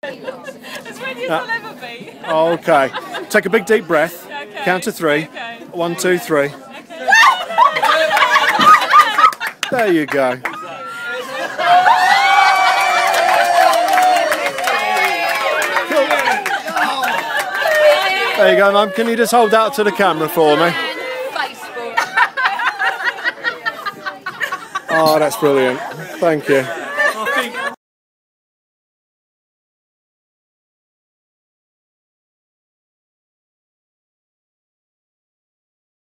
As ready as I'll ever be. Okay. Take a big deep breath. Okay. Count to 3. Okay. 1, 2, 3. Okay. There you go. There you go, Mum. Can you just hold that to the camera for me? Oh, that's brilliant. Thank you.